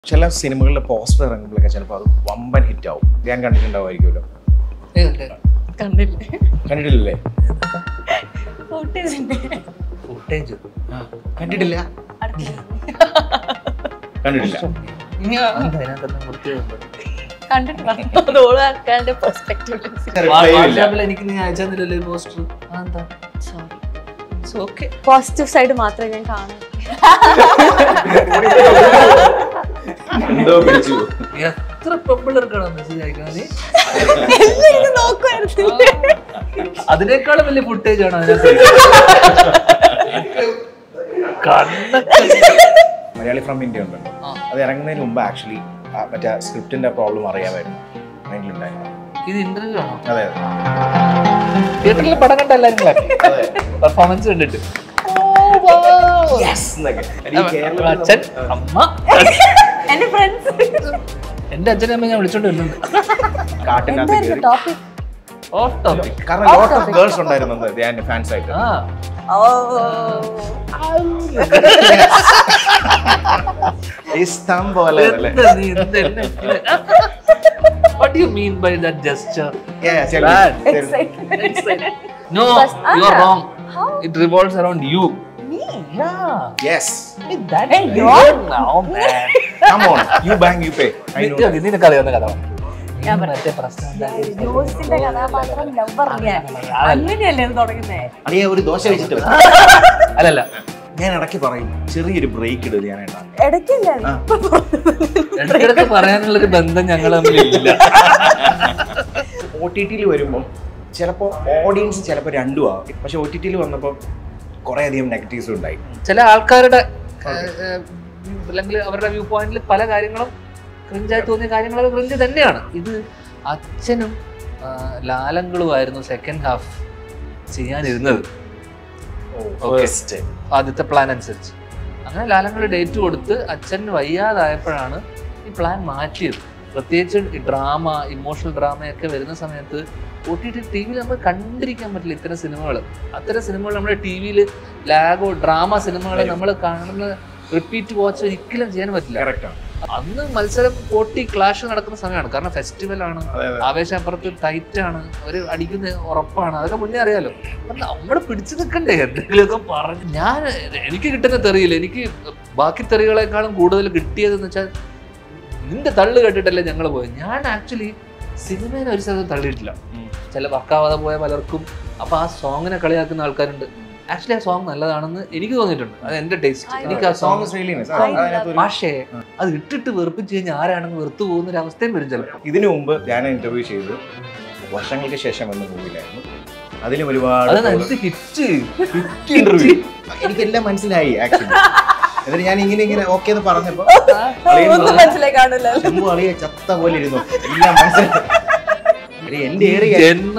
ചില സിനിമകളിലെ പോസ്റ്റർ ഇറങ്ങുമ്പോഴൊക്കെ ചിലപ്പോൾ അത് വമ്പൻ ഹിറ്റ് ആവും. ഞാൻ കണ്ടിട്ടുണ്ടാവുമായിരിക്കുമല്ലോ. കണ്ടിട്ടില്ലേ? കണ്ടിട്ടില്ല. പോസിറ്റീവ് സൈഡ് മാത്രമേ ഞാൻ കാണൂ. എത്ര പെമ്പിള്ളേർക്കാണോ മെസ്സേജ് അയക്കുന്നത്? അതിനേക്കാളും വലിയ ഫുട്ടേജ് ആണോ മലയാളി ഫ്രം ഇന്ത്യ ഉണ്ടല്ലോ, അത് ഇറങ്ങുന്നതിന് മുമ്പ് ആക്ച്വലി മറ്റേ സ്ക്രിപ്റ്റിന്റെ പ്രോബ്ലം അറിയാമായിരുന്നു. ഇത് ഇന്റർവ്യൂ ആണോ? അതെ, തിയേറ്ററിൽ പടം കണ്ട എല്ലാവരും പെർഫോമൻസ് കണ്ടിട്ട് അച്ഛൻ അമ്മ എന്റെ അച്ഛനും അമ്മ ഞാൻ വിളിച്ചോണ്ട് വരുന്നുണ്ട്. ഗേൾസ് ഉണ്ടായിരുന്നു ഫാൻസ് ആയിട്ട്. ഇഷ്ടം പോലെ. What do you mean by that gesture? Yeah, No, you are wrong. It revolves around you. Me? Yeah. Yes. That's good now, man. Come on, you bang, you pay. I know. നിനക്ക് അറിയാവുന്ന കഥ. ഒരു ദോശ വെച്ചിട്ട് അല്ലല്ല, ഞാൻ ഇടയ്ക്ക് പറയും ചെറിയൊരു ബ്രേക്ക് ഇടുക. ഞാൻ ഇടയ്ക്കിടയ്ക്ക് പറയാനുള്ളൊരു ബന്ധം ഞങ്ങൾ തമ്മിലില്ല. OTT-ൽ വരുമ്പോൾ ചിലപ്പോൾ ഓഡിയൻസ് ചിലപ്പോൾ രണ്ടും ആവും. പക്ഷെ OTT-ൽ വന്നപ്പോൾ കുറേ അധികം നെഗറ്റീവ്സ് ഉണ്ടായി. ചില ആൾക്കാരുടെ അല്ലെങ്കിൽ അവരുടെ വ്യൂ പോയിന്റിൽ പല കാര്യങ്ങളും ക്രിഞ്ചായി തോന്നിയ കാര്യങ്ങളൊക്കെ ക്രിഞ്ച് തന്നെയാണ്. ഇത് അച്ഛനും ലാലങ്ങളുമായിരുന്നു സെക്കൻഡ് ഹാഫ് ചെയ്യാനിരുന്നത്. ആദ്യത്തെ പ്ലാൻ അനുസരിച്ച് അങ്ങനെ ലാലങ്ങൾ ഡേറ്റ് കൊടുത്ത് അച്ഛന് വയ്യാതായപ്പോഴാണ് ഈ പ്ലാൻ മാറ്റിയത്. പ്രത്യേകിച്ച് ഡ്രാമ, ഇമോഷണൽ ഡ്രാമയൊക്കെ വരുന്ന സമയത്ത് OTT TV-യിൽ നമ്മൾ കണ്ടിരിക്കാൻ പറ്റില്ല. ഇത്തരം സിനിമകൾ, അത്തരം സിനിമകൾ നമ്മുടെ TV-യിൽ ലാഗോ ഡ്രാമ സിനിമകളെ നമ്മൾ കാണുന്ന റിപ്പീറ്റ് വാച്ച് ഒരിക്കലും ചെയ്യാൻ പറ്റില്ല. അന്ന് മത്സരം പോട്ടി ക്ലാഷ് നടക്കുന്ന സമയമാണ്. കാരണം ഫെസ്റ്റിവലാണ്, ആവേശപ്പുറത്ത് ടൈറ്റാണ്, അവർ അടിക്കുന്ന ഉറപ്പാണ്. അതൊക്കെ മുന്നേ അറിയാലോ. നമ്മൾ പിടിച്ചു നിൽക്കണ്ടേ എന്തെങ്കിലുമൊക്കെ പറഞ്ഞു. എനിക്ക് കിട്ടുന്ന തെറിയില്ല. എനിക്ക് ബാക്കി തെറികളെക്കാളും കൂടുതൽ കിട്ടിയതെന്ന് വെച്ചാൽ നിന്റെ തള്ളു കേട്ടിട്ടല്ലേ ഞങ്ങൾ പോയത്. ഞാൻ ആക്ച്വലി സിനിമേനെ ഒരു സ്ഥലത്ത് തള്ളിയിട്ടില്ല. ചില വർക്കാവാതെ പോയ പലർക്കും അപ്പോൾ ആ സോങ്ങിനെ കളിയാക്കുന്ന ആൾക്കാരുണ്ട്. ആക്ച്വലി ആ സോങ് നല്ലതാണെന്ന് എനിക്ക് തോന്നിയിട്ടുണ്ട്. അത് എന്റെ ടേസ്റ്റ്. എനിക്ക് ആ സോങ് പക്ഷേ അത് ഇട്ടിട്ട് വെറുപ്പിച്ച് കഴിഞ്ഞാൽ ആരാണെന്ന് വെറുത്തു പോകുന്ന ഒരു അവസ്ഥയും വരും ചിലപ്പോൾ. ഇതിനു മുമ്പ് ഞാൻ ഇന്റർവ്യൂ ചെയ്ത് വർഷങ്ങൾക്ക് ശേഷം വന്ന മൂവിയിലായിരുന്നു. അതിലും ഒരുപാട് ഹിറ്റ് ഇന്റർവ്യൂ എനിക്കെല്ലാം മനസ്സിലായി ആക്ച്വലി. എന്നിട്ട് ഞാൻ ഇങ്ങനെ ഓക്കെ എന്ന് പറഞ്ഞപ്പോ അളിയെ ചത്ത പോലെ ഇരുന്നു. എല്ലാം മനസ്സിലായി. എന്റെ area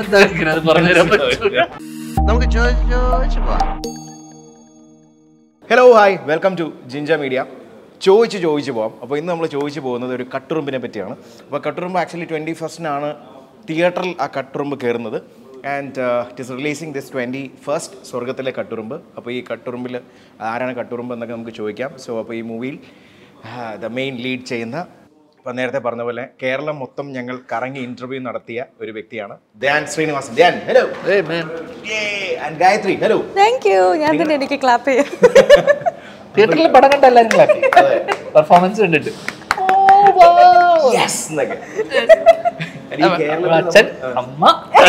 hello, hi, welcome to ജിഞ്ച മീഡിയ. ചോദിച്ചു പോവാം. അപ്പോൾ ഇന്ന് നമ്മൾ ചോദിച്ചു പോകുന്നത് ഒരു കട്ടുറുമ്പിനെ പറ്റിയാണ്. അപ്പോൾ കട്ടുറുമ്പ് ആക്ച്വലി 21st തിയേറ്ററിൽ ആ കട്ടുറുമ്പ് കയറുന്നത്. And it is releasing this 21st സ്വർഗത്തിലെ കട്ടുറുമ്പ്. അപ്പോൾ ഈ കട്ടുറുമ്പിൽ ആരാണ് കട്ടുറുമ്പ് എന്നൊക്കെ നമുക്ക് ചോദിക്കാം. സോ അപ്പോൾ ഈ മൂവിയിൽ ദ മെയിൻ ലീഡ് ചെയ്യുന്ന, ഇപ്പം നേരത്തെ പറഞ്ഞ പോലെ കേരളം മൊത്തം ഞങ്ങൾ കറങ്ങി ഇന്റർവ്യൂ നടത്തിയ ഒരു വ്യക്തിയാണ് Dhyan Sreenivasan. Dhyan, hello. And Gayathri, hello. Thank you. ഞാൻ തന്നെ എനിക്ക് ക്ലാപ്പ് ചെയ്യാം. തിയേറ്ററിൽ പടം കണ്ട എല്ലാവരും പെർഫോമൻസ് കണ്ടിട്ട് അച്ഛൻ അമ്മ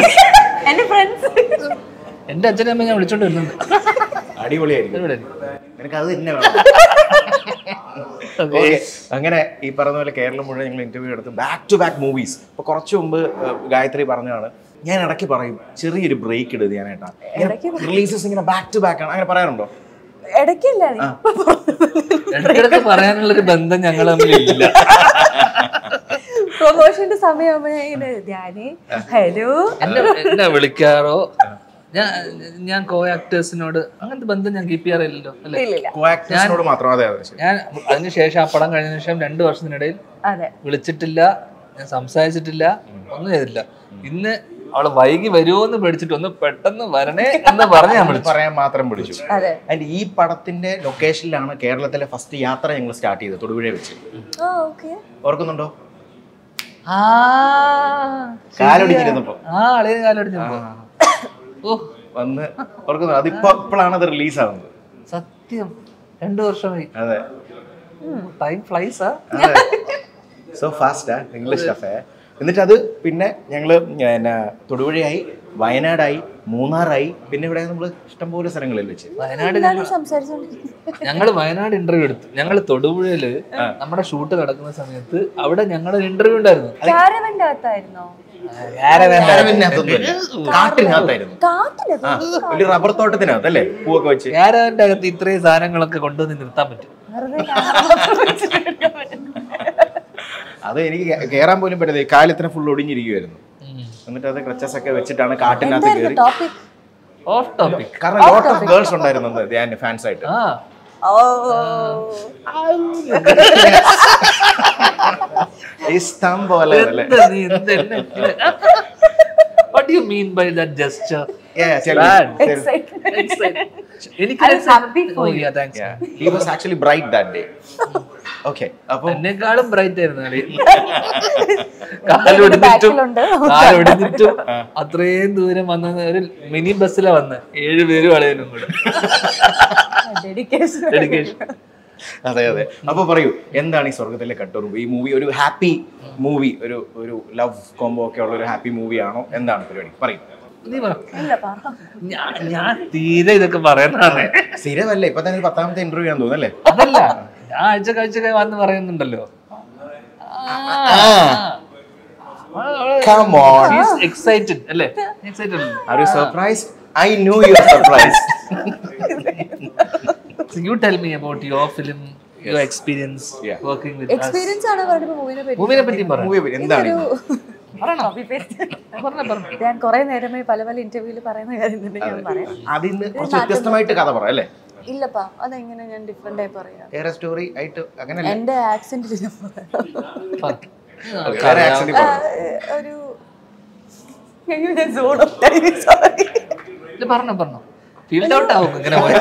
എന്റെ അച്ഛനും അമ്മ ഞാൻ വിളിച്ചോണ്ട് വരുന്നുണ്ട്. അടിപൊളിയായിരിക്കും. നിനക്ക് അത് തന്നെ വേണം. അങ്ങനെ ഈ പറഞ്ഞ പോലെ കേരളം മുഴുവൻ ഞങ്ങൾ ഇന്റർവ്യൂ എടുത്ത് ബാക്ക് ടു ബാക്ക് മൂവീസ്. ഇപ്പൊ കുറച്ചു മുമ്പ് ഗായത്രി പറഞ്ഞതാണ്, ഞാൻ ഇടയ്ക്ക് പറയും ചെറിയൊരു ബ്രേക്ക് ഇടുക. ഞാനേട്ടാ റിലീസസ് ഇങ്ങനെ ബാക്ക് ടു ബാക്ക് ആണ്, അങ്ങനെ പറയാറുണ്ടോ? ഇടയ്ക്കിടയ്ക്ക് പറയാനുള്ളൊരു ബന്ധം ഞങ്ങൾ തമ്മിലില്ല. പ്രൊമോഷന്റെ സമയം ഹലോ എന്നെ വിളിക്കാറോ ഞാൻ കോ ആക്ടേഴ്സിനോട് അങ്ങനത്തെ ബന്ധം ഞാൻ കീപ്പ് ചെയ്യാറില്ലല്ലോ അല്ലേ? ഞാൻ അതിനുശേഷം ആ പടം കഴിഞ്ഞ ശേഷം 2 വർഷത്തിനിടയിൽ വിളിച്ചിട്ടില്ല, ഞാൻ സംസാരിച്ചിട്ടില്ല, ഒന്നും ചെയ്തിട്ടില്ല. ഇന്ന് അവള് വൈകി വരുമോന്ന് പേടിച്ചിട്ട് ഒന്ന് പെട്ടെന്ന് വരണേ എന്ന് പറഞ്ഞ് ഞാൻ വിളിച്ചു. പറയാൻ മാത്രം പിടിച്ചു. അതെ. ആൻഡ് ഈ പടത്തിന്റെ ലൊക്കേഷനിലാണ് കേരളത്തിലെ ഫസ്റ്റ് യാത്ര ഞങ്ങൾ സ്റ്റാർട്ട് ചെയ്തത്, തൊടുപുഴ വെച്ച്. ഓർക്കുന്നുണ്ടോ? കാലൊടിഞ്ഞിരുന്നപ്പോ അളിയ കാലൊടിഞ്ഞപ്പോ വന്ന് ഓർക്കുന്നു. ഇപ്പോഴാണ് അത് റിലീസ് ആവുന്നത്. സത്യം 2 വർഷമായി. അതെ, time flies. So fast English cafe. എന്നിട്ട് അത് പിന്നെ ഞങ്ങള് തൊടുപുഴയായി, വയനാടായി, മൂന്നാറായി, പിന്നെ ഇവിടെ നമ്മൾ ഇഷ്ടംപോലെ സ്ഥലങ്ങളിൽ വെച്ച്. വയനാട് ഞങ്ങൾ വയനാട് ഇന്റർവ്യൂ എടുത്തു. ഞങ്ങൾ തൊടുപുഴയില് നമ്മുടെ ഷൂട്ട് നടക്കുന്ന സമയത്ത് അവിടെ ഞങ്ങളുടെ ഇന്റർവ്യൂ ഉണ്ടായിരുന്നു. കാട്ടിനകത്തായിരുന്നു, ഒരു റബ്ബർ തോട്ടത്തിനകത്ത് അല്ലേ, പൂവൊക്കെ വെച്ച്. ക്യാരവന്റെ അകത്ത് ഇത്രയും സാധനങ്ങളൊക്കെ കൊണ്ടുവന്ന് നിർത്താൻ പറ്റും. അത് എനിക്ക് കയറാൻ പോലും പറ്റത്തില്ല, കാലത്തിന് ഫുൾ ഒടിഞ്ഞിരിക്കുവായിരുന്നു. എന്നിട്ട് അത് ക്രച്ചസ് ഒക്കെ വെച്ചിട്ടാണ് കാട്ടിനകത്ത് കയറി. കാരണം ലോട്ട് ഓഫ് ഗേൾസ് ഉണ്ടായിരുന്നു ഫാൻസ് ആയിട്ട്. ഇഷ്ടം പോലെ. What do you mean by that gesture? Yeah, tell me. He was actually bright that day. Okay. അപ്പോൾ എന്നെക്കാളും ബ്രൈറ്റ് ആയിരുന്നു. കാലൊടിഞ്ഞിട്ടും അത്രയും ദൂരം വന്ന ഒരു മിനി ബസ്സിലാ വന്ന് 7 പേരും അളയനും കൂടെ. ഡെഡിക്കേഷൻ. അതെ അതെ. അപ്പൊ പറയൂ, എന്താണ് ഈ സ്വർഗത്തിലെ കട്ടുറുമ്പ്? ഈ മൂവി ഒരു ഹാപ്പി മൂവി, ഒരു ലവ് കോംബോ ഒക്കെ ഉള്ള ഒരു ഹാപ്പി മൂവി ആണോ? എന്താണ് പരിപാടി? പറയും. ഞാൻ തീരെ ഇതൊക്കെ പറയുന്നതാണ്. സ്ഥിരമല്ലേ, ഇപ്പൊ തന്നെ 10ാമത്തെ ഇന്റർവ്യൂ ആണെന്ന് തോന്നുന്നല്ലേ? അതല്ല, ഞാൻ ആഴ്ച വന്ന് പറയുന്നുണ്ടല്ലോ. Come on. She's excited അല്ലേ? Excited. Are you surprised? I knew you were surprised. So you tell me about your film, your experience working with us. Experience ആണ് പറയുന്നത്. മൂവിനെ പറ്റി പറ. എന്താണ്? ഞാൻ കുറെ നേരമായി പല ഇന്റർവ്യൂല് പറയുന്ന കാര്യം തന്നെ ഞാൻ പറയാം. അതിന് കുറച്ച് വ്യത്യസ്തമായിട്ട് കഥ പറ അല്ലേ? ഇല്ലപ്പാ, അതെങ്ങനെ ഞാൻ ഡിഫറെന്റ് ആയി പറയാം? വേറെ സ്റ്റോറി ആയിട്ട് അങ്ങനെയല്ല. എന്റെ ആക്സെന്റ് ഒരു പറഞ്ഞോ ഫീൽഡ് ഔട്ട് ആവും ഇങ്ങനെ പോയി.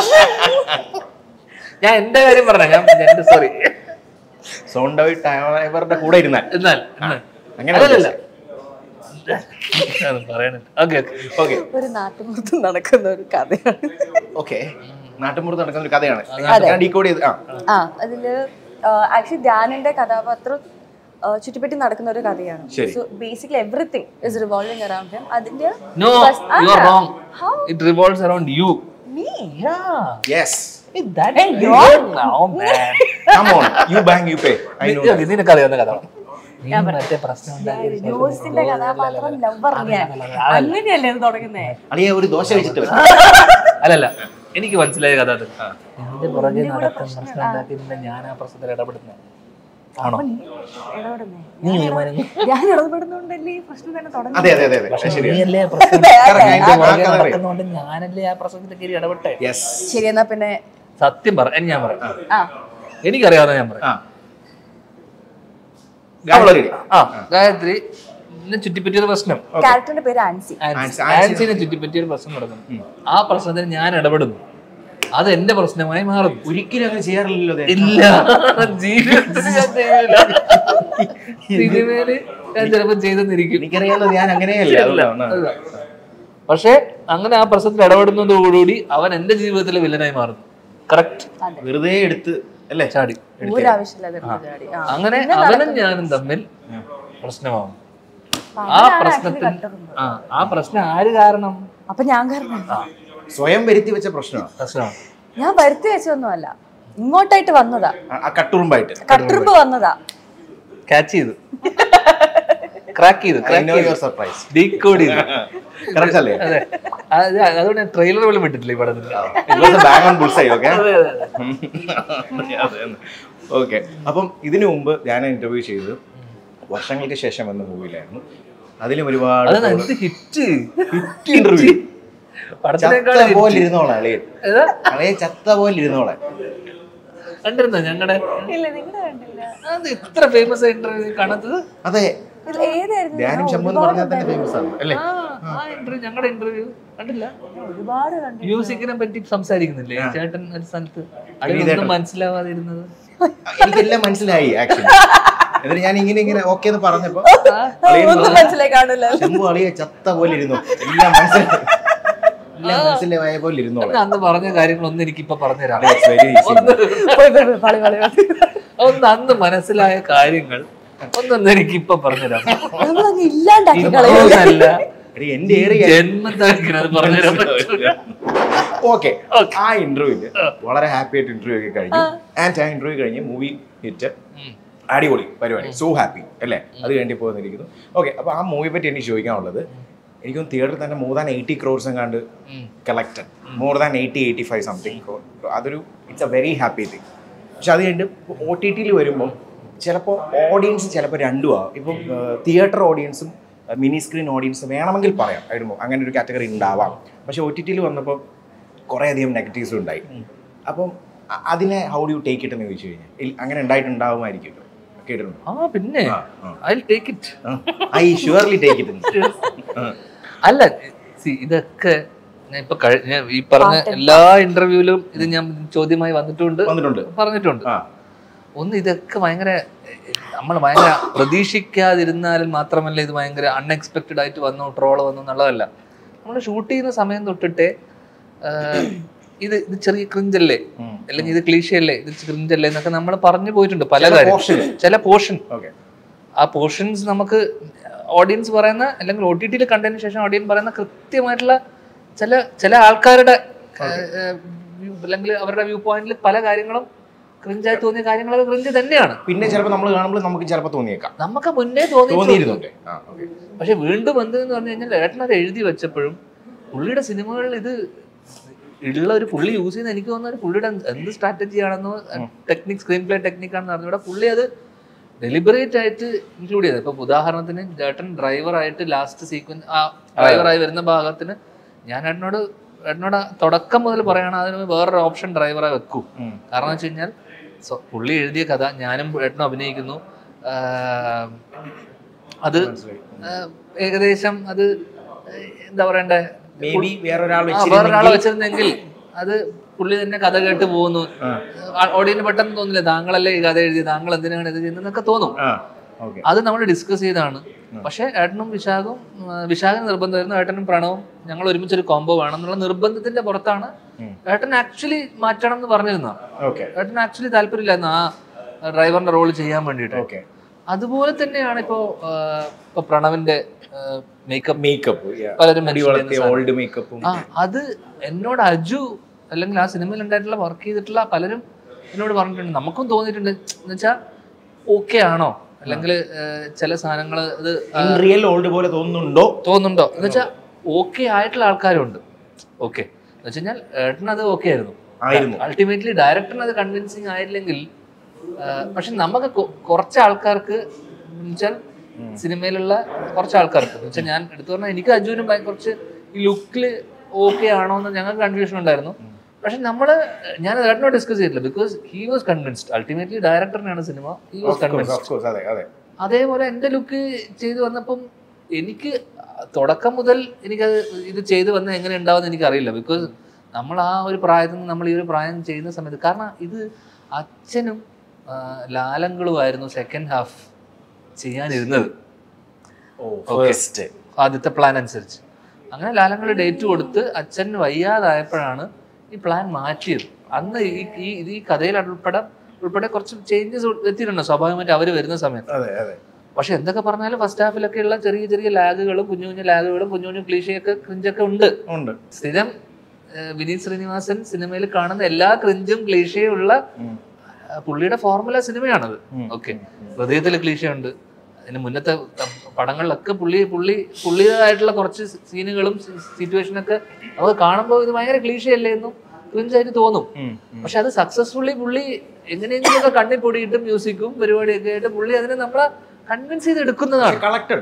ഞാൻ എന്റെ കാര്യം പറഞ്ഞ സോറി സൗണ്ട് ഔട്ട് ആയവരുടെ കൂടെ ഇരുന്നാൽ അങ്ങനെ ഒരു നാട്ടുമ്പുറത്ത് നടക്കുന്ന ഒരു കഥയാണ്. ഓക്കെ, നാട്ടുമ്പുറത്ത് നടക്കുന്ന ഒരു കഥയാണ്. അതില് ആക്ച്വലി ധ്യാനിന്റെ കഥാപാത്രം ചുറ്റിപ്പറ്റി നടക്കുന്ന ഒരു കഥയാണ്. So basically everything is revolving around him. അതിന്റെ No, you are wrong. It revolves around you. Me? Yeah. Yes. That is your now, man. Come on, you bang, you pay. I know. നിനക്ക് അറിയാവുന്ന കഥ. മറ്റേ പ്രശ്നം ജോസിന്റെ കഥാപാത്രം lover. അങ്ങനെയല്ലേ ഇത് തുടങ്ങുന്നേ? അളിയ ഒരു ദോശ വെച്ചിട്ട് അല്ലല്ല, എനിക്ക് മനസ്സിലായ കഥ അത്. എന്റെ പുറകെ നടക്കുന്ന പ്രശ്നം ഉണ്ടാക്കിയിരുന്ന ഞാൻ ആ പ്രശ്നത്തിൽ ഇടപെടുന്നത് ആണോ? ഞാൻ ഇടപെടുന്നുണ്ടല്ലേ ഈ പ്രശ്നം തന്നെ തുടങ്ങി. ഞാനല്ലേ ആ പ്രശ്നത്തിലേക്ക് ഇടപെട്ടെ. ശരി, എന്നാ പിന്നെ സത്യം പറ. ഞാൻ പറയാം, എനിക്കറിയാവുന്ന ഞാൻ പറയാം. ഗായത്രി ചുറ്റിപ്പറ്റിയൊരു പ്രശ്നം, ക്യാരക്ടറിന്റെ പേര് ആൻസി. ആൻസിനെ ചുറ്റിപ്പറ്റിയൊരു പ്രശ്നം നടക്കുന്നു. ആ പ്രശ്നത്തിന് ഞാൻ ഇടപെടുന്നു. അത് എന്റെ പ്രശ്നമായി മാറും. ഒരിക്കലും അങ്ങനെ ചെയ്യാറില്ലല്ലോ. ഇല്ല, ജീവിതത്തിൽ ഞാൻ ചെയ്യില്ല. സിനിമയില് ഞാൻ ചിലപ്പോൾ ചെയ്തെന്നിരിക്കും. എനിക്കറിയാലോ, ഞാൻ അങ്ങനെയല്ല. പക്ഷെ അങ്ങനെ ആ പ്രശ്നത്തിൽ ഇടപെടുന്നതോടുകൂടി അവൻ എന്റെ ജീവിതത്തിലെ വില്ലനായി മാറുന്നു. കറക്റ്റ്. വെറുതെ എടുത്ത് അല്ലേ ചാടി. അങ്ങനെ അവനും ഞാനും തമ്മിൽ പ്രശ്നമാവും. ആ പ്രശ്നം ആര് കാരണം? അപ്പൊ ഞാൻ കാരണം. സ്വയം വരുത്തി വെച്ച പ്രശ്നമാണ്. ഞാൻ വരുത്തി വെച്ചൊന്നുമല്ല, ഇങ്ങോട്ടായിട്ട് വന്നതാ. കട്ടുറുമ്പായിട്ട് കട്ടുറുമ്പ് വന്നതാ. ക്യാച്ച് ചെയ്തു, ക്രാക്ക് ചെയ്തു, ഡീകോഡ് ചെയ്തു. അതുകൊണ്ട് ഞാൻ ട്രെയിലർ പോലും വിട്ടിട്ടില്ല ഈ പടത്തിൽ. ഓക്കെ, അപ്പം ഇതിനു മുമ്പ് ഞാൻ ഇന്റർവ്യൂ ചെയ്തത് വർഷങ്ങൾക്ക് ശേഷം വന്ന മൂവിയിലായിരുന്നു. അതിലും ഒരുപാട് ഹിറ്റ് ഇന്റർവ്യൂ. ചത്ത പോലെ ഇരുന്നോളെ കണ്ടിരുന്നോ ഞങ്ങളുടെ? എത്ര ഫേമസ് ഇന്റർവ്യൂ കാണാത്തത്? അതെ, ധ്യാനം ശംഭു എന്ന് പറഞ്ഞാൽ തന്നെ ഫേമസ് ആണ് അല്ലേ? ഞങ്ങളുടെ ഇന്റർവ്യൂ കണ്ടില്ല? ഒരുപാട് മ്യൂസിക്കിനെ പറ്റി സംസാരിക്കുന്നില്ലേ ചേട്ടൻ ഒരു സ്ഥലത്ത്? അതൊന്നും മനസ്സിലാവാതിരുന്നത് എനിക്കെല്ലാം മനസ്സിലായി ആക്ച്വലി. എന്നിട്ട് ഞാൻ ഇങ്ങനെ ഓക്കെ എന്ന് പറഞ്ഞപ്പോ മനസ്സിലായി കാണില്ല. ശംഭു അളിയെ ചത്ത പോലെ ഇരുന്നു. എല്ലാം മനസ്സിലായ പോലെ ഇരുന്നു. അന്ന് പറഞ്ഞ കാര്യങ്ങളൊന്നും എനിക്കിപ്പൊ പറഞ്ഞുതരാം. ഒന്ന് അന്ന് മനസ്സിലായ കാര്യങ്ങൾ ഒന്നൊന്നും എനിക്കിപ്പൊ പറഞ്ഞുതരാം. എന്റെ ഓക്കെ. ആ ഇന്റർവ്യൂല് വളരെ ഹാപ്പി ആയിട്ട് ഇന്റർവ്യൂ ഒക്കെ കഴിഞ്ഞു. ആൻഡ് ആ ഇന്റർവ്യൂ കഴിഞ്ഞ് മൂവി ഹിറ്റ്, അടിപൊളി പരിപാടി, സോ ഹാപ്പി അല്ലേ? അത് കഴിഞ്ഞ് പോയിരിക്കുന്നു. ഓക്കെ, അപ്പൊ ആ മൂവിയെ പറ്റി എനിക്ക് ചോദിക്കാനുള്ളത്, എനിക്കും തിയേറ്ററിൽ തന്നെ മോർ ദാൻ 80 crores എങ്ങാണ്ട് collected, more than 80-85 something crore. അതൊരു it's a very happy thing. പക്ഷെ അത് കഴിഞ്ഞിട്ട് OTT വരുമ്പോൾ ചിലപ്പോൾ ഓഡിയൻസ് ചിലപ്പോൾ രണ്ടും ആവും. ഇപ്പം തിയേറ്റർ ഓഡിയൻസും മിനി സ്ക്രീൻ ഓഡിയൻസും വേണമെങ്കിൽ പറയാം ആയിരുന്നു, അങ്ങനെ ഒരു കാറ്റഗറി ഉണ്ടാവാം. പക്ഷെ OTT വന്നപ്പോൾ കുറേയധികം നെഗറ്റീവ്സ് ഉണ്ടായി. അപ്പം അതിനെ how do you take it എന്ന് ചോദിച്ചു കഴിഞ്ഞാൽ അങ്ങനെ ഉണ്ടായിട്ടുണ്ടാവുമായിരിക്കും. കേട്ടിട്ടുണ്ടോ? പിന്നെ ഐ ഷുവർലി ടേക്ക് ഇറ്റ്. അല്ല, ഇതൊക്കെ ഞാൻ ഇപ്പൊ ഈ പറഞ്ഞ എല്ലാ ഇന്റർവ്യൂവിലും ഇത് ഞാൻ ചോദ്യമായി പറഞ്ഞിട്ടുണ്ട്. ഒന്ന്, ഇതൊക്കെ ഭയങ്കര നമ്മൾ ഭയങ്കര പ്രതീക്ഷിക്കാതിരുന്നാലും മാത്രമല്ല ഇത് ഭയങ്കര അൺഎക്സ്പെക്റ്റഡ് ആയിട്ട് വന്നു, ട്രോള് വന്നു എന്നുള്ളതല്ല. നമ്മൾ ഷൂട്ട് ചെയ്യുന്ന സമയം തൊട്ടിട്ടേ ഇത് ചെറിയ ക്രിഞ്ചല്ലേ, അല്ലെങ്കിൽ ഇത് ക്ലീഷയല്ലേ, ഇത് ക്രിഞ്ചല്ലേ എന്നൊക്കെ നമ്മൾ പറഞ്ഞു പോയിട്ടുണ്ട് പല കാര്യം. ചില പോർഷൻ, ആ പോർഷൻസ് നമുക്ക് ഓഡിയൻസ് പറയുന്ന, അല്ലെങ്കിൽ OTT കണ്ടതിന് ശേഷം ഓഡിയൻസ് പറയുന്ന കൃത്യമായിട്ടുള്ള ചില ആൾക്കാരുടെ അല്ലെങ്കിൽ അവരുടെ വ്യൂ പോയിന്റിൽ പല കാര്യങ്ങളും ക്രിഞ്ചായി തോന്നിയ കാര്യങ്ങളൊക്കെ ക്രിഞ്ച് തന്നെയാണ്. പിന്നെ ചിലപ്പോൾ നമ്മൾ കാണുമ്പോൾ നമുക്ക് ചിലപ്പോൾ തോന്നിയേക്കാം, നമുക്ക് മുന്നേ തോന്നിയിരുന്നുണ്ട്. പക്ഷെ വീണ്ടും എന്തെന്ന് പറഞ്ഞു കഴിഞ്ഞാൽ ഏട്ടനത് എഴുതി വെച്ചപ്പോഴും പുള്ളിയുടെ സിനിമകളിൽ ഇത് ഉള്ള ഒരു പുള്ളി യൂസ് ചെയ്യുന്ന, എനിക്ക് തോന്നുന്ന പുള്ളിയുടെ എന്ത് സ്ട്രാറ്റജി ആണെന്നോ ടെക്നിക്, സ്ക്രീൻ പ്ലേ ടെക്നിക്കാണെന്ന് അറിഞ്ഞൂടെ പുള്ളി അത് ഡെലിബറേറ്റ് ആയിട്ട് ഇൻക്ലൂഡ് ചെയ്തത്. ഇപ്പൊ ഉദാഹരണത്തിന് ഏട്ടൻ ഡ്രൈവറായിട്ട് ലാസ്റ്റ് സീക്വൻസ് ആ ഡ്രൈവറായി വരുന്ന ഭാഗത്തിന് ഞാൻ ഏട്ടനോട് തുടക്കം മുതൽ പറയണം അതിന് വേറൊരു ഓപ്ഷൻ ഡ്രൈവറായി വെക്കൂ. കാരണം എന്ന് വെച്ച് കഴിഞ്ഞാൽ പുള്ളി എഴുതിയ കഥ ഞാനും ഏട്ടനും അഭിനയിക്കുന്നു, അത് ഏകദേശം അത് എന്താ പറയണ്ടേ, വേറൊരാളെ വെച്ചിരുന്നെങ്കിൽ അത് പുള്ളി തന്നെ കഥ കേട്ട് പോകുന്നു. ഓഡിയൻസ് പെട്ടെന്ന് തോന്നില്ല താങ്കളല്ലേ ഈ കഥ എഴുതി, താങ്കൾ എന്തിനാണ് ഇത് ചെയ്യുന്നതെന്നൊക്കെ തോന്നും. അത് നമ്മൾ ഡിസ്കസ് ചെയ്താണ്. പക്ഷെ ഏട്ടനും വിശാഖന് നിർബന്ധമായിരുന്നു, ഏട്ടനും പ്രണവും ഞങ്ങൾ ഒരുമിച്ചൊരു കോംബോ വേണം എന്നുള്ള നിർബന്ധത്തിന്റെ പുറത്താണ് ഏട്ടൻ ആക്ച്വലി മാറ്റണം എന്ന് പറഞ്ഞിരുന്ന. ഏട്ടൻ ആക്ച്വലി താല്പര്യമില്ലായിരുന്നു ആ ഡ്രൈവറിന്റെ റോള് ചെയ്യാൻ വേണ്ടിയിട്ട്. അതുപോലെ തന്നെയാണ് ഇപ്പോ പ്രണവിന്റെ മേക്കപ്പ് പലരും അത് എന്നോട് അജു അല്ലെങ്കിൽ ആ സിനിമയിൽ ഉണ്ടായിട്ടുള്ള വർക്ക് ചെയ്തിട്ടുള്ള പലരും എന്നോട് പറഞ്ഞിട്ടുണ്ട്, നമുക്കും തോന്നിയിട്ടുണ്ട്. എന്ന് വെച്ചാൽ ഓക്കെ ആണോ, അല്ലെങ്കിൽ ചില സാധനങ്ങൾ ഇത് റിയൽ ഓൾഡ് പോലെ തോന്നുന്നുണ്ടോ എന്ന് വെച്ചാൽ ഓക്കെ ആയിട്ടുള്ള ആൾക്കാരുണ്ട്. ഓക്കെ എന്ന് വെച്ച് കഴിഞ്ഞാൽ ഏട്ടനത് ഓക്കെ ആയിരുന്നു. അൾട്ടിമേറ്റ്ലി ഡയറക്ടറിന് അത് കൺവിൻസിങ് ആയില്ലെങ്കിൽ, പക്ഷെ നമുക്ക് കുറച്ച് ആൾക്കാർക്ക് വെച്ചാൽ സിനിമയിലുള്ള കുറച്ച് ആൾക്കാർക്ക് എന്ന് വെച്ചാൽ ഞാൻ എടുത്തു പറഞ്ഞാൽ എനിക്ക് അജുവിനും കുറച്ച് ഈ ലുക്കിൽ ഓക്കെ ആണോ എന്ന് ഞങ്ങൾക്ക് കൺഫ്യൂഷൻ ഉണ്ടായിരുന്നു. പക്ഷെ ഞാൻ ഏട്ടനോട് ഡിസ്കസ് ചെയ്തിട്ടില്ല, because he was convinced. Ultimately ഡയറക്ടറിനാണ് സിനിമ, ഹി വാസ് കൺവിൻസ്ഡ്. അതേപോലെ എൻ്റെ ലുക്ക് ചെയ്തു വന്നപ്പം എനിക്ക് തുടക്കം മുതൽ എനിക്കത് ഇത് ചെയ്തു വന്നാൽ എങ്ങനെ ഉണ്ടാവുമെന്ന് എനിക്കറിയില്ല. ബിക്കോസ് നമ്മൾ ആ ഒരു പ്രായത്തിൽ നിന്ന് നമ്മൾ ഈ ഒരു പ്രായം ചെയ്യുന്ന സമയത്ത്, കാരണം ഇത് അച്ഛനും ലാലങ്ങളുമായിരുന്നു സെക്കൻഡ് ഹാഫ് ചെയ്യാനിരുന്നത് ആദ്യത്തെ പ്ലാൻ അനുസരിച്ച്. അങ്ങനെ ലാലങ്ങൾ ഡേറ്റ് കൊടുത്ത് അച്ഛന് വയ്യാതായപ്പോഴാണ് ഈ പ്ലാൻ മാറ്റിയത്. അന്ന് ഈ കഥയിൽ ഉൾപ്പെടെ കുറച്ച് ചേഞ്ചസ് എത്തിയിട്ടുണ്ട് സ്വാഭാവികമായിട്ട് അവർ വരുന്ന സമയത്ത്. പക്ഷെ എന്തൊക്കെ പറഞ്ഞാലും ഫസ്റ്റ് ഹാഫിലൊക്കെ ഉള്ള ചെറിയ ചെറിയ ലാഗുകളും കുഞ്ഞു ക്ലീഷയൊക്കെ ക്രിഞ്ചൊക്കെ ഉണ്ട്. സ്ഥിരം വിനീത് ശ്രീനിവാസൻ സിനിമയിൽ കാണുന്ന എല്ലാ ക്രിഞ്ചും ക്ലീഷയും ഉള്ള പുള്ളിയുടെ ഫോർമുല സിനിമയാണത്. ഓക്കെ, ഹൃദയത്തിലെ ക്ലീഷയുണ്ട്, അതിന് മുന്നത്തെ പടങ്ങളിലൊക്കെ പുള്ളിയായിട്ടുള്ള കുറച്ച് സീനുകളും സിറ്റുവേഷനൊക്കെ നമുക്ക് കാണുമ്പോൾ ഇത് ഭയങ്കര ക്ലീഷയല്ലേ എന്നും ക്രിഞ്ചായിട്ട് തോന്നും. പക്ഷെ അത് സക്സസ്ഫുള്ളി പുള്ളി എങ്ങനെയെങ്കിലുമൊക്കെ കണ്ണിൽ പൊടിയിട്ടും മ്യൂസിക്കും പരിപാടിയൊക്കെ ആയിട്ട് പുള്ളി അതിനെ നമ്മളെ കൺവിൻസ് ചെയ്ത് എടുക്കുന്നതാണ്.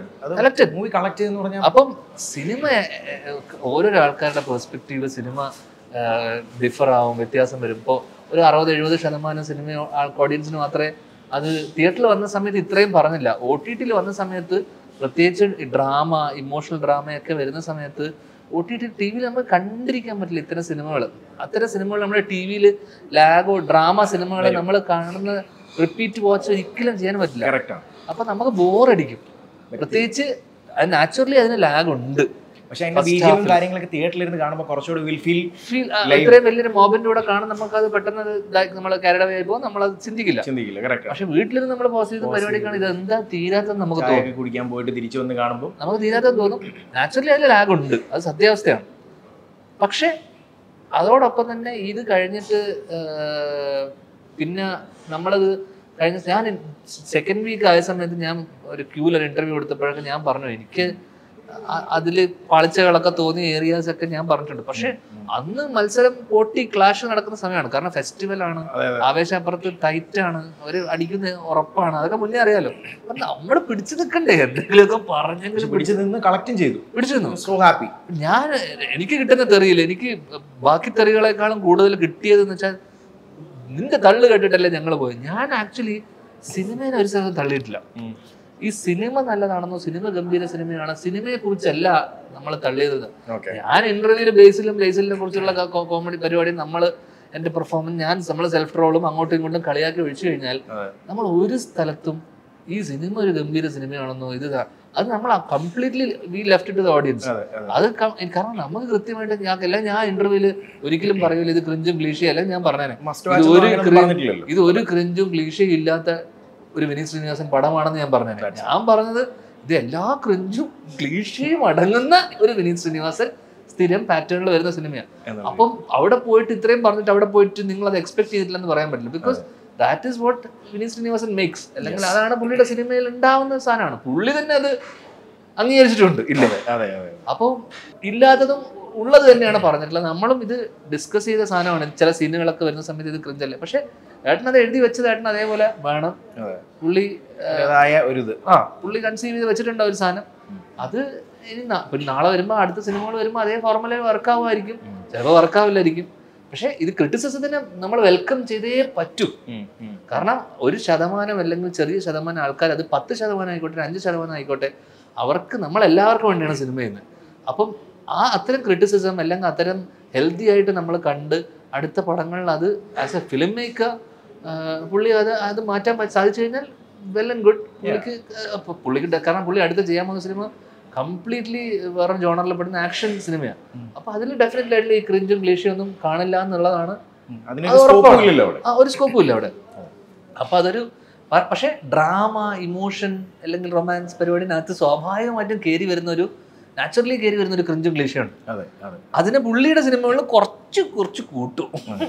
അപ്പം സിനിമ ഓരോരോ ആൾക്കാരുടെ പെർസ്പെക്റ്റീവ് സിനിമ ഡിഫർ ആവും, വ്യത്യാസം വരും. ഇപ്പോൾ ഒരു 60-70% സിനിമ ഓഡിയൻസിന് മാത്രമേ അത് തിയേറ്ററിൽ വന്ന സമയത്ത് ഇത്രയും പറഞ്ഞില്ല. OTT വന്ന സമയത്ത് പ്രത്യേകിച്ച് ഡ്രാമ, ഇമോഷണൽ ഡ്രാമയൊക്കെ വരുന്ന സമയത്ത് OTT TV യിൽ നമുക്ക് കണ്ടിരിക്കാൻ പറ്റില്ല ഇത്തരം സിനിമകൾ. അത്തരം സിനിമകൾ നമ്മുടെ TV യിൽ ലാഗോ ഡ്രാമ സിനിമകളെ നമ്മൾ കാണുന്ന റിപ്പീറ്റ് വാച്ച് ഒരിക്കലും ചെയ്യാൻ പറ്റില്ല. അപ്പൊ നമുക്ക് ബോറടിക്കും. പ്രത്യേകിച്ച് നാച്ചുറലി അതിന് ലാഗ് ഉണ്ട്. പക്ഷെ അതിന്റെ ബീജിയും കാര്യങ്ങളൊക്കെ തിയേറ്ററിൽ ഇരുന്ന് കാണുമ്പോൾ കുറച്ചുകൂടി വിൽ ഫീൽ ഇത്രയും വലിയൊരു മോബിന്റെ കൂടെ കാണും, നമുക്ക് അത് പെട്ടെന്ന് നമ്മൾ കാരഡ് അവേ ആയിപ്പോ നമ്മൾ അത് ചിന്തിക്കില്ല. പക്ഷെ വീട്ടിലിരുന്ന് നമ്മൾ പോസ്റ്റ് ചെയ്ത പരിപാടിക്കാണ് ഇത് എന്താ തീരാത്തെന്ന് നമുക്ക് തോന്നും. കുടിക്കാൻ പോയിട്ട് തിരിച്ചു വന്ന് കാണുമ്പോൾ നമുക്ക് തീരാത്തെന്ന് തോന്നും. നാച്ചുറലി അതിൽ ലാഗ് ഉണ്ട്, അത് സത്യാവസ്ഥയാണ്. പക്ഷെ അതോടൊപ്പം തന്നെ ഇത് കഴിഞ്ഞിട്ട് പിന്നെ നമ്മളത് കഴിഞ്ഞ ഞാൻ സെക്കൻഡ് വീക്ക് ആയ സമയത്ത് ഞാൻ ഒരു ക്യൂലൊരു ഇന്റർവ്യൂ കൊടുത്തപ്പോഴൊക്കെ ഞാൻ പറഞ്ഞു എനിക്ക് അതില് പാളിച്ചകളൊക്കെ തോന്നിയ ഏരിയാസ് ഒക്കെ ഞാൻ പറഞ്ഞിട്ടുണ്ട്. പക്ഷെ അന്ന് മത്സരം പോട്ടി ക്ലാഷ് നടക്കുന്ന സമയമാണ്. കാരണം ഫെസ്റ്റിവൽ ആണ്, ആവേശപ്പുറത്ത് ടൈറ്റ് ആണ്, ഒരു അടിക്കുന്ന ഉറപ്പാണ്, അതൊക്കെ മുന്നേ അറിയാലോ. അപ്പൊ നമ്മള് പിടിച്ചു നിൽക്കണ്ടേ, എന്തെങ്കിലുമൊക്കെ പറഞ്ഞെങ്കിലും പിടിച്ചു നിന്നു. So happy. ഞാൻ എനിക്ക് കിട്ടുന്ന തെറിയില്ല, എനിക്ക് ബാക്കി തെറികളെക്കാളും കൂടുതൽ കിട്ടിയതെന്ന് വെച്ചാൽ നിന്റെ തള്ളു കേട്ടിട്ടല്ലേ ഞങ്ങൾ പോയി. ഞാൻ ആക്ച്വലി സിനിമേനെ ഒരു സ്ഥലത്ത് തള്ളിയിട്ടില്ല. ഈ സിനിമ നല്ലതാണെന്നോ സിനിമ ഗംഭീര സിനിമയാണ് സിനിമയെ കുറിച്ചല്ല നമ്മൾ തള്ളിയത്. ഞാൻ ഇന്റർവ്യൂവിൽ ബേസിലിനെ കുറിച്ചുള്ള കോമഡി പരിപാടി എന്റെ പെർഫോമൻസ് നമ്മൾ സെൽഫ് ട്രോളും അങ്ങോട്ടും ഇങ്ങോട്ടും കളിയാക്കി ഒഴിച്ചു കഴിഞ്ഞാൽ നമ്മൾ ഒരു സ്ഥലത്തും ഈ സിനിമ ഒരു ഗംഭീര സിനിമയാണെന്നോ അത് നമ്മൾ completely we left to the audience. അത് കാരണം നമുക്ക് കൃത്യമായിട്ട് ഞാൻ ഇന്റർവ്യൂവിൽ ഒരിക്കലും പറയൂല ഇത് ക്രിഞ്ചും ക്ലീഷയും അല്ലെങ്കിൽ ഞാൻ പറഞ്ഞേനെ ഇത് ഒരു ക്രിഞ്ചും ക്ലീഷയും ഇല്ലാത്ത ഒരു വിനീത് ശ്രീനിവാസൻ പടമാണെന്ന് ഞാൻ പറഞ്ഞത്. ഞാൻ പറഞ്ഞത് ഇത് എല്ലാ ക്രിഞ്ചും ക്ലീഷയും അടങ്ങുന്ന ഒരു വിനീത് ശ്രീനിവാസൻ സ്ഥിരം പാറ്റേണിൽ വരുന്ന സിനിമയാണ്. അപ്പം അവിടെ പോയിട്ട് ഇത്രയും പറഞ്ഞിട്ട് അവിടെ പോയിട്ട് നിങ്ങൾ അത് എക്സ്പെക്ട് ചെയ്തിട്ടില്ലെന്ന് പറയാൻ പറ്റില്ല. Because that is what Vineeth Sreenivasan makes. അല്ലെങ്കിൽ അതാണ് പുള്ളിയുടെ സിനിമയിൽ ഉണ്ടാവുന്ന സാധനമാണ്. പുള്ളി തന്നെ അത് അംഗീകരിച്ചിട്ടുണ്ട്. ഇല്ല അപ്പോൾ ഇല്ലാത്തതും ഉള്ളത് തന്നെയാണ് പറഞ്ഞിട്ടുള്ളത്. നമ്മളും ഇത് ഡിസ്കസ് ചെയ്ത സാധനമാണ്. ചില സീനുകളൊക്കെ വരുന്ന സമയത്ത് ഇത് ക്രിഞ്ചല്ലേ, പക്ഷെ ഏട്ടൻ അത് എഴുതി വെച്ചത് ഏട്ടൻ അതേപോലെ വേണം. പുള്ളി കൺസീവ് ചെയ്ത് വെച്ചിട്ടുണ്ട് ഒരു സാധനം. അത് ഇനി നാളെ വരുമ്പോൾ അടുത്ത സിനിമകൾ വരുമ്പോൾ അതേ ഫോർമുല വർക്കാവുമായിരിക്കും, ചിലപ്പോൾ വർക്കാവില്ലായിരിക്കും. പക്ഷെ ഇത് ക്രിറ്റിസിസത്തിനെ നമ്മൾ വെൽക്കം ചെയ്തേ പറ്റൂ. കാരണം 1% അല്ലെങ്കിൽ ചെറിയ ശതമാനം ആൾക്കാർ, അത് 10% ആയിക്കോട്ടെ 5% ആയിക്കോട്ടെ, അവർക്ക് നമ്മളെല്ലാവർക്കും വേണ്ടിയാണ് സിനിമ ചെയ്യുന്നത്. അപ്പം അത്തരം ക്രിറ്റിസിസം അല്ലെങ്കിൽ അത്തരം ഹെൽത്തി ആയിട്ട് നമ്മൾ കണ്ട് അടുത്ത പടങ്ങളിൽ അത് ആസ് എ ഫിലിം മേക്കർ പുള്ളി അത് മാറ്റാൻ സാധിച്ചു കഴിഞ്ഞാൽ വെൽ ആൻഡ് ഗുഡ്. പുള്ളിക്ക് കാരണം പുള്ളി അടുത്ത് ചെയ്യാൻ പോകുന്ന സിനിമ കംപ്ലീറ്റ്ലി വേറെ ജോണറിൽ പെടുന്ന ആക്ഷൻ സിനിമയാണ്. അപ്പൊ അതിൽ ഡെഫിനറ്റ്ലി ആയിട്ടുള്ള ഈ ക്രിഞ്ചും ക്ലീഷയും ഒന്നും കാണില്ല എന്നുള്ളതാണ്. ഒരു സ്കോപ്പും ഇല്ല അവിടെ. അപ്പൊ അതൊരു പക്ഷെ ഡ്രാമ, ഇമോഷൻ അല്ലെങ്കിൽ റൊമാൻസ് പരിപാടിനകത്ത് സ്വാഭാവികമായിട്ടും നാച്ചുറലി കയറി വരുന്ന ഒരു ക്രിഞ്ചും ക്ലീഷയാണ്. അതിനെ പുള്ളിയുടെ സിനിമകളിൽ കുറച്ച് കൂട്ടും.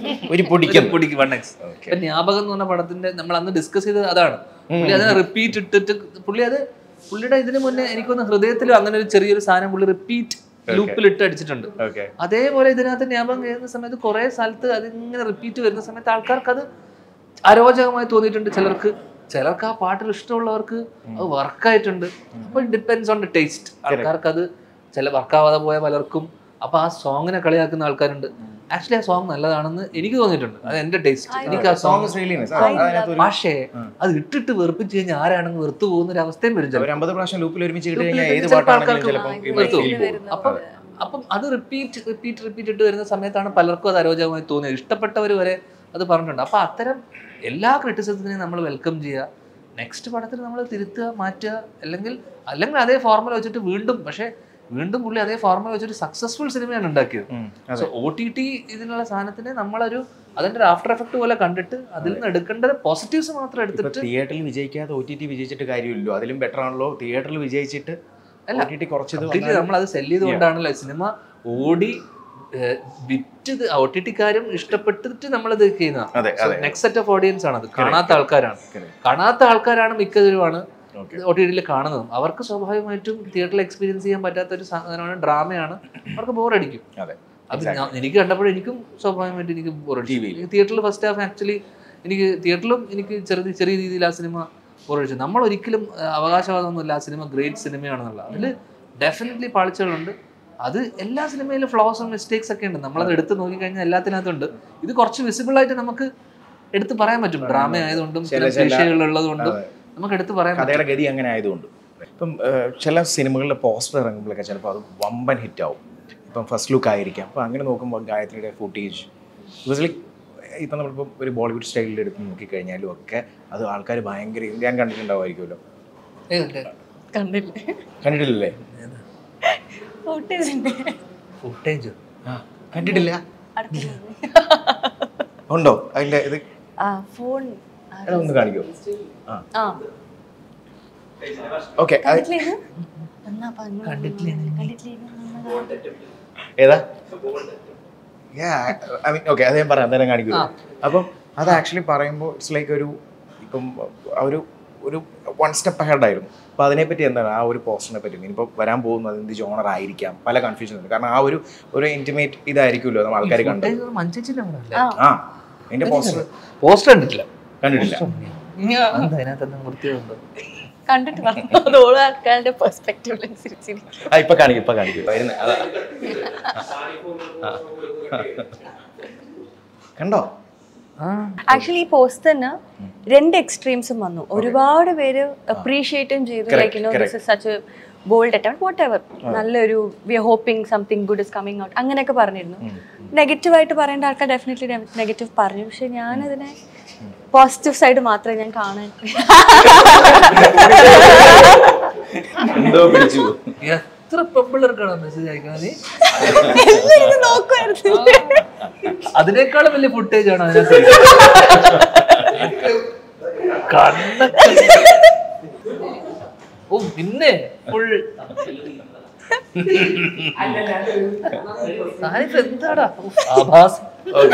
ജ്ഞാപകം എന്ന് പറഞ്ഞ പടത്തിന്റെ നമ്മൾ അന്ന് ഡിസ്കസ് ചെയ്തത് അതാണ്. പുള്ളി അതിനെ റിപ്പീറ്റ് ഇട്ടിട്ട് പുള്ളിയുടെ ഇതിന് മുന്നേ എനിക്കൊന്ന് ഹൃദയത്തിലും അങ്ങനെ ഒരു ചെറിയൊരു സാധനം പുള്ളി റിപ്പീറ്റ് ലൂപ്പിലിട്ട് അടിച്ചിട്ടുണ്ട്. അതേപോലെ ഇതിനകത്ത് ജ്ഞാപകം ചെയ്യുന്ന സമയത്ത് കുറെ സ്ഥലത്ത് അതിങ്ങനെ റിപ്പീറ്റ് വരുന്ന സമയത്ത് ആൾക്കാർക്ക് അത് അരോചകമായി തോന്നിയിട്ടുണ്ട്. ചിലർക്ക് ആ പാട്ടിൽ ഇഷ്ടമുള്ളവർക്ക് അത് വർക്കായിട്ടുണ്ട്. അപ്പോൾ ഡിപ്പെൻഡ്സ് ഓൺ ദ ടേസ്റ്റ്. ആൾക്കാർക്ക് അത് വർക്കാവാതെ പോയ പലർക്കും. അപ്പൊ ആ സോങ്ങിനെ കളിയാക്കുന്ന ആൾക്കാരുണ്ട്. ആക്ച്വലി ആ സോങ് നല്ലതാണെന്ന് എനിക്ക് തോന്നിയിട്ടുണ്ട്. അത് എന്റെ ടേസ്റ്റ്. എനിക്ക് ആ സോങ് പക്ഷേ അത് ഇട്ടിട്ട് വെറുപ്പിച്ച് കഴിഞ്ഞാൽ ആരാണെന്ന് വെറുത്തു പോകുന്ന ഒരു അവസ്ഥയും വരും. അപ്പം അത് റിപ്പീറ്റ് ഇട്ട് വരുന്ന സമയത്താണ് പലർക്കും അത് അരോചകമായി തോന്നിയത്. ഇഷ്ടപ്പെട്ടവർ വരെ അത് പറഞ്ഞിട്ടുണ്ട്. അപ്പൊ അത്തരം എല്ലാ ക്രിറ്റിസിസത്തിനെയും നമ്മൾ വെൽക്കം ചെയ്യുക. നെക്സ്റ്റ് പടത്തിൽ നമ്മൾ തിരുത്തുക, മാറ്റുക, അല്ലെങ്കിൽ അതേ ഫോർമുല വെച്ചിട്ട് വീണ്ടും പുള്ളി അതേ ഫോർമുല വെച്ചൊരു സക്സസ്ഫുൾ സിനിമയാണ് ഉണ്ടാക്കിയത്. സോ OTT ഇതിനുള്ള സാധനത്തിനെ നമ്മളൊരു അതിന്റെ ഒരു ആഫ്റ്റർ എഫക്ട് പോലെ കണ്ടിട്ട് അതിൽ നിന്ന് എടുക്കേണ്ടത് പോസിറ്റീവ്സ് മാത്രം എടുത്തിട്ട്. തിയേറ്ററിൽ വിജയിക്കാതെ OTT വിജയിച്ചിട്ട് കാര്യമില്ലല്ലോ. അതിലും ബെറ്റർ ആണല്ലോ തിയേറ്ററിൽ വിജയിച്ചിട്ട് നമ്മൾ അത് സെല് ചെയ്തുകൊണ്ടാണല്ലോ സിനിമ ഓടി വിറ്റ് OTT-ക്കാരും ഇഷ്ടപ്പെട്ടിട്ട് നമ്മളത് ചെയ്യുന്ന നെക്സ്റ്റ് സെറ്റ് ഓഫ് ഓഡിയൻസ് ആണ്. അത് കാണാത്ത ആൾക്കാരാണ് മിക്കതിലുമാണ് OTT-ൽ കാണുന്നതും. അവർക്ക് സ്വാഭാവികമായിട്ടും തിയേറ്ററിൽ എക്സ്പീരിയൻസ് ചെയ്യാൻ പറ്റാത്ത ഒരു സാധനമാണ്, ഡ്രാമയാണ്. അവർക്ക് ബോറടിക്കും. അത് എനിക്ക് കണ്ടപ്പോഴും എനിക്കും സ്വാഭാവികമായിട്ട് എനിക്ക് ബോറടിച്ചു. തിയേറ്ററിൽ ഫസ്റ്റ് ഹാഫ് ആക്ച്വലി എനിക്ക് ചെറിയ രീതിയിൽ ആ സിനിമ ബോറടിച്ചു. നമ്മൾ ഒരിക്കലും അവകാശവാദമൊന്നുമില്ല ആ സിനിമ ഗ്രേറ്റ് സിനിമയാണെന്നുള്ള. അതിൽ ഡെഫിനറ്റ്ലി പാളിച്ചകളുണ്ട്. അത് എല്ലാ സിനിമയിലും ഫ്ലോസും മിസ്റ്റേക്സ് ഒക്കെ ഉണ്ട്. നമ്മളത് എടുത്ത് നോക്കിക്കഴിഞ്ഞാൽ എല്ലാത്തിനകത്തുണ്ട്. ഇത് കുറച്ച് വിസിബിൾ ആയിട്ട് നമുക്ക് എടുത്ത് പറയാൻ പറ്റും. ഡ്രാമ ആയതുകൊണ്ടും ചില ക്ലീഷകളുള്ളതുകൊണ്ടും നമുക്ക് എടുത്ത് പറയാൻ കഥയുടെ ഗതി അങ്ങനെ ആയതുകൊണ്ട് ഇപ്പം ചില സിനിമകളിലെ പോസ്റ്റർ ഇറങ്ങുമ്പോഴൊക്കെ ചിലപ്പോൾ അത് വമ്പൻ ഹിറ്റാവും. ഇപ്പം ഫസ്റ്റ് ലുക്ക് ആയിരിക്കാം. അപ്പോൾ അങ്ങനെ നോക്കുമ്പോൾ ഗായത്രിയുടെ ഫുട്ടേജ് ബിക്കോസ് ലൈക്ക് ഇപ്പം നമ്മളിപ്പോൾ ഒരു ബോളിവുഡ് സ്റ്റൈലിൽ എടുത്ത് നോക്കിക്കഴിഞ്ഞാലും ഒക്കെ അത് ആൾക്കാർ ഭയങ്കര ഞാൻ കണ്ടിട്ടുണ്ടാവുമായിരിക്കുമല്ലോ. കണ്ടിട്ടില്ലേ? ഫുട്ടേജ് കണ്ടിട്ടില്ല? ഉണ്ടോ അതിൻ്റെ ഇത്? ഫോൺ ഒന്ന് കാണിക്കോ? ഓക്കെ. ഏതാ? ഐ മീൻ ഓക്കെ, അത് ഞാൻ പറയാം, അന്നേരം കാണിക്കുമോ. അപ്പം അത് ആക്ച്വലി പറയുമ്പോൾ ഇറ്റ്സ് ലൈക്ക് ഒരു ഇപ്പം ഒരു 1 സ്റ്റെപ്പ് അഹെഡ് ആയിരുന്നു. അപ്പോൾ അതിനെപ്പറ്റി എന്താണ് ആ ഒരു പോസ്റ്ററിനെ പറ്റി ഇനിയിപ്പോൾ വരാൻ പോകുന്നത് എന്ത് ജോണർ ആയിരിക്കാം, പല കൺഫ്യൂഷൻ ഉണ്ട്. കാരണം ആ ഒരു ഇന്റിമേറ്റ് ഇതായിരിക്കുമല്ലോ നമ്മൾ ആൾക്കാർ കണ്ടത്. അതിന്റെ പോസ്റ്റർ കണ്ടിട്ടില്ല. ഇപ്പൊ കാണിക്കും കണ്ടോ? ആക്ച്വലി ഈ പോസ്റ്റ് തന്നെ 2 എക്സ്ട്രീംസും വന്നു. ഒരുപാട് പേര് അപ്രീഷിയേറ്റും ചെയ്തു, like you know this is such a bold attempt whatever, നല്ലൊരു we are hoping something good is coming out അങ്ങനെയൊക്കെ പറഞ്ഞിരുന്നു. നെഗറ്റീവായിട്ട് പറയേണ്ട ആൾക്കാർ ഡെഫിനറ്റ്ലി നെഗറ്റീവ് പറഞ്ഞു. പക്ഷെ ഞാനതിനെ പോസിറ്റീവ് സൈഡ് മാത്രമേ ഞാൻ കാണാൻ. എത്ര പെമ്പിള്ളേർക്കാണോ മെസ്സേജ് അയക്കുന്നത്? അതിനേക്കാളും വലിയ ഫുട്ടേജ് ആണ് അതിനകത്ത്. ഓ പിന്നെ ഫുൾ എന്താടാ ആഭാസം.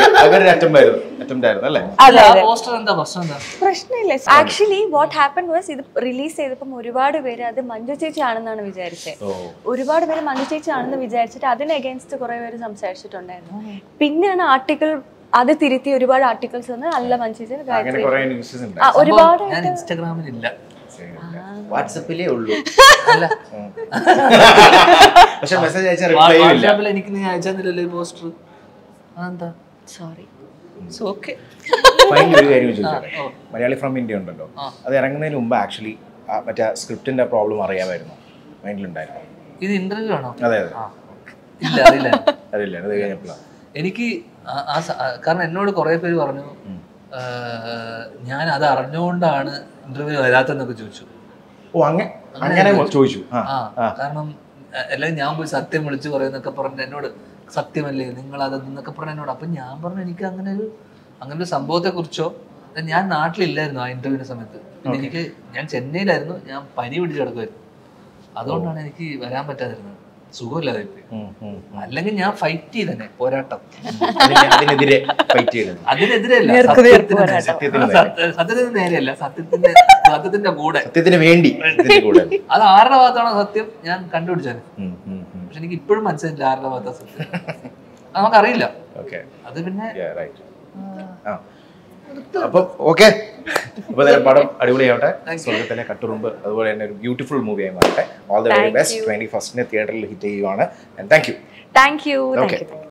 പ്രശ്നമില്ല. ആക്ച്വലി വാട്ട് ഹാപ്പൻ വാസ് ഇത് റിലീസ് ചെയ്തപ്പം ഒരുപാട് പേര് അത് മഞ്ജു ചേച്ചി ആണെന്നാണ് വിചാരിച്ചത്. ഒരുപാട് പേര് മഞ്ജു ചേച്ചി ആണെന്ന് വിചാരിച്ചിട്ട് അതിന് അഗേൻസ്റ്റ് കുറെ പേര് സംസാരിച്ചിട്ടുണ്ടായിരുന്നു. പിന്നെയാണ് ആർട്ടിക്കിൾ അത് തിരുത്തി ഒരുപാട് ആർട്ടിക്കിൾസ് വന്ന് അല്ല മഞ്ജു ചേച്ചി ഒരുപാട്. ഇൻസ്റ്റാഗ്രാമിലില്ല, വാട്സാപ്പിലേ ഉള്ളൂ. എനിക്ക് നീ അയച്ചെന്നില്ലല്ലോ ഈ പോസ്റ്റർ. അതെന്താ? സോറി. ഒരു കാര്യം ചോദിച്ചോട്ടെ, മലയാളി ഫ്രം ഇന്ത്യ ഉണ്ടല്ലോ, അത് ഇറങ്ങുന്നതിന് മുമ്പ് ആക്ച്വലി മറ്റേ സ്ക്രിപ്റ്റിന്റെ പ്രോബ്ലം അറിയാമായിരുന്നു? മൈൻഡിലുണ്ടായിരുന്നു? ഇത് ഇന്റർവ്യൂ ആണോ? അതെ അറിയില്ല. എനിക്ക് കാരണം എന്നോട് കുറെ പേര് പറഞ്ഞു ഞാൻ അത് അറിഞ്ഞുകൊണ്ടാണ് ഇന്റർവ്യൂ വരാത്തെന്നൊക്കെ ചോദിച്ചു. ഓ അങ്ങനെ ചോദിച്ചു? കാരണം അല്ലെങ്കിൽ ഞാൻ പോയി സത്യം വിളിച്ചു പറയുന്നൊക്കെ പറഞ്ഞു എന്നോട്. സത്യമല്ലേ നിങ്ങൾ അതെന്നൊക്കെ പറഞ്ഞു എന്നോട്. അപ്പം ഞാൻ പറഞ്ഞു എനിക്ക് അങ്ങനെ ഒരു സംഭവത്തെ കുറിച്ചോ, ഞാൻ നാട്ടിലില്ലായിരുന്നു ആ ഇന്റർവ്യൂവിന്റെ സമയത്ത്. പിന്നെ ഞാൻ ചെന്നൈയിലായിരുന്നു, ഞാൻ പനി പിടിച്ച് കിടക്കുമായിരുന്നു. അതുകൊണ്ടാണ് എനിക്ക് വരാൻ പറ്റാതിരുന്നത്, സുഖമില്ലാതെ. അല്ലെങ്കിൽ ഞാൻ ഫൈറ്റ് ചെയ്തന്നെ, പോരാട്ടം. അതിനെതിരെയല്ല, സത്യത്തിന് നേരെയല്ല, സത്യത്തിന്റെ കൂടെ, സത്യത്തിന് വേണ്ടി. അത് ആരുടെ ഭാഗത്താണോ സത്യം ഞാൻ കണ്ടുപിടിച്ചാൽ. പക്ഷെ എനിക്ക് ഇപ്പോഴും മനസ്സിലായില്ല ആരുടെ ഭാഗത്താ സത്യം. നമുക്കറിയില്ല. അത് പിന്നെ അപ്പം ഓക്കെ, അപ്പോൾ പടം അടിപൊളിയാവട്ടെ. സ്വർഗത്തിലെ കട്ടുറുമ്പ് അതുപോലെ തന്നെ ഒരു ബ്യൂട്ടിഫുൾ മൂവിയായി മാറട്ടെ. All the very best. 21st തിയേറ്ററിൽ ഹിറ്റ് ചെയ്യുവാണ്. Thank U.